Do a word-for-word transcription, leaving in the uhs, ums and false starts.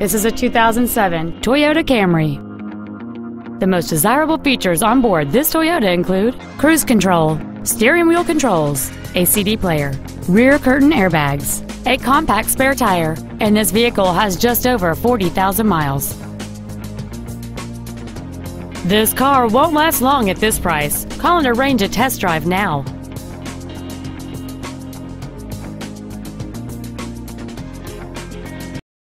This is a two thousand seven Toyota Camry. The most desirable features on board this Toyota include cruise control, steering wheel controls, a C D player, rear curtain airbags, a compact spare tire, and this vehicle has just over forty thousand miles. This car won't last long at this price. Call and arrange a test drive now.